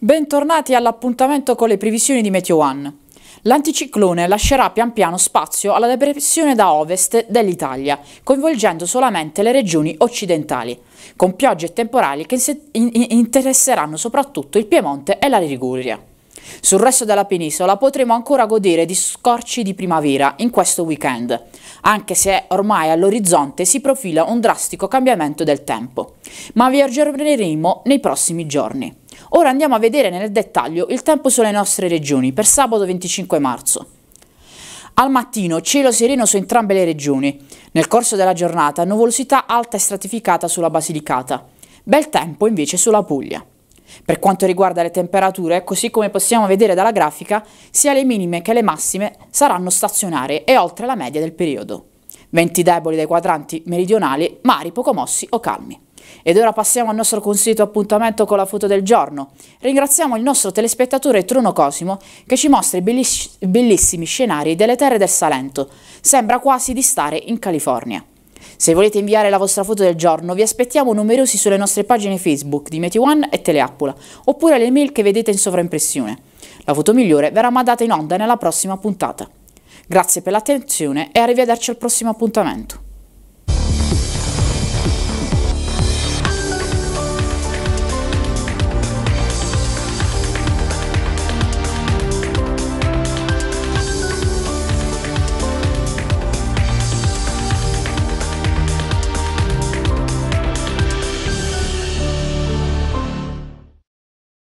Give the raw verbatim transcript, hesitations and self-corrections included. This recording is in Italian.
Bentornati all'appuntamento con le previsioni di Meteo One. L'anticiclone lascerà pian piano spazio alla depressione da ovest dell'Italia, coinvolgendo solamente le regioni occidentali, con piogge e temporali che interesseranno soprattutto il Piemonte e la Liguria. Sul resto della penisola potremo ancora godere di scorci di primavera in questo weekend, anche se ormai all'orizzonte si profila un drastico cambiamento del tempo. Ma vi aggiorneremo nei prossimi giorni. Ora andiamo a vedere nel dettaglio il tempo sulle nostre regioni per sabato venticinque marzo. Al mattino cielo sereno su entrambe le regioni. Nel corso della giornata nuvolosità alta e stratificata sulla Basilicata. Bel tempo invece sulla Puglia. Per quanto riguarda le temperature, così come possiamo vedere dalla grafica, sia le minime che le massime saranno stazionarie e oltre la media del periodo. Venti deboli dai quadranti meridionali, mari poco mossi o calmi. Ed ora passiamo al nostro consueto appuntamento con la foto del giorno. Ringraziamo il nostro telespettatore Truno Cosimo che ci mostra i belliss- bellissimi scenari delle terre del Salento. Sembra quasi di stare in California. Se volete inviare la vostra foto del giorno, vi aspettiamo numerosi sulle nostre pagine Facebook di Meteo One e Teleappola, oppure alle mail che vedete in sovraimpressione. La foto migliore verrà mandata in onda nella prossima puntata. Grazie per l'attenzione e arrivederci al prossimo appuntamento.